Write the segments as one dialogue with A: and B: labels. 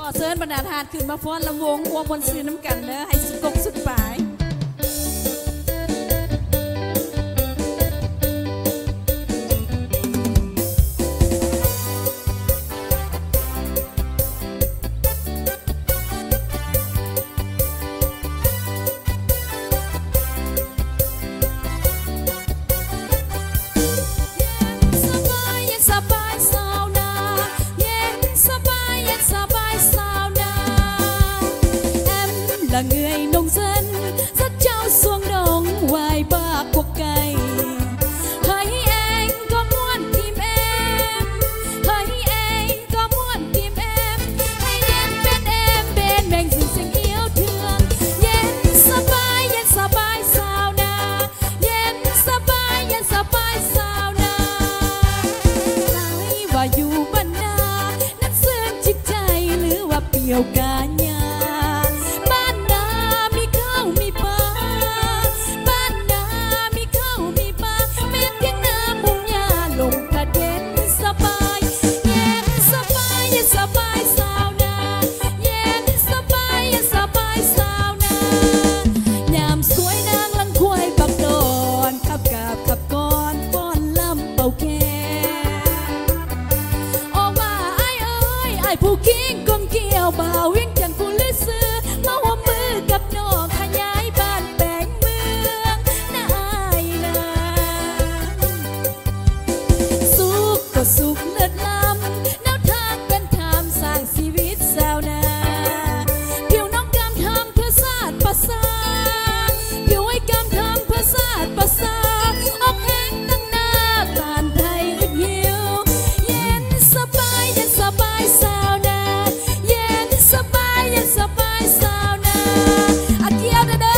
A: อเชิญบรรดาทาสขึ้นมาฟ้อนลำวงวัวบนซื้อน้ำกันเด้อให้สุดกสุดปลาย
B: là người nông dân dắt trao xuống đồng hoài ba cuộc cày. Hãy anh có muốn tìm em, hãy anh có muốn tìm em, hãy đến bên em bên mình rừng xanh yêu thương. Yen Sabai sao na, Yen Sabai sao na. Lái và dù ban na,นักเสื่อมจิตใจหรือว่าเปี่ยวกายผู้คิงกงเกี่ยวบ่าวเวียงจันทร์ผู้ลือซื้อมาหัวมือกับน้องขยายบ้านแปลงเมืองนายนาสุขก็สุขเลิศล้ำแนวทางเป็นธรรมสร้างชีวิตสาวนาผิวน้องกำทำเพื่อศาสตร์ภาษาผิวไอ้กำทำเพื่อศาสตร์ภาษาออกแห้งตั้งหน้าตานไทยอึดหิวเย็นสบายสาวSabai sao na, aqui é o dedão.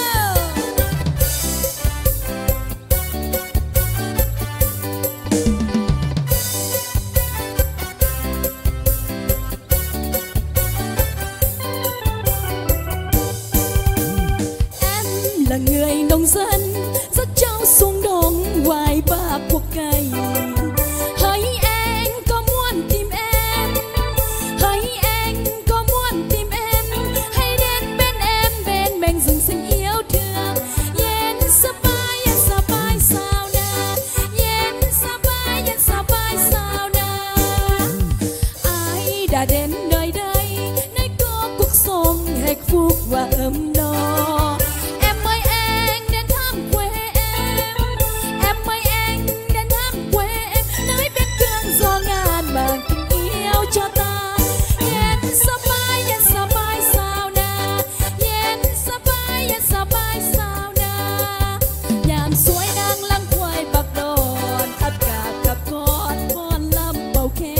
B: Em là người nông dân dắt trâu xuống đồng hoài ba cuộc cày. Hãy anh có muốn tìm em, hãy anh có muốn tìm em, hãy đến bên em bên mình rừng xanh yêu thương. Yen Sabai sao na, Yen Sabai sao na. Ai đã đến nơi đây nơi có cuộc sống hạnh phúc và ấm no. Em ơi anh đến thăm quê em ơi anh đến thăm quê em, nơi biên cương gió ngàn mang tình yêu cho ta. Yen Sabai sao na, Yen Sabai sao na. Nhàn suối đang lăng quay bạc đồn ấp cả cặp con lâm bầu khe.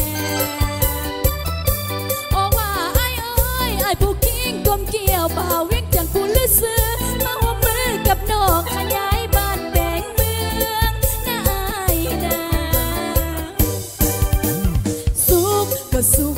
B: Ôว่าaiผู้คิงกลมเกี่ยวบ่าวเวียงจันทร์ผู้ลือซื้อมาหัวมือกับน้องขยายบ้านแปลงเมืองนายนาสุขก็สุข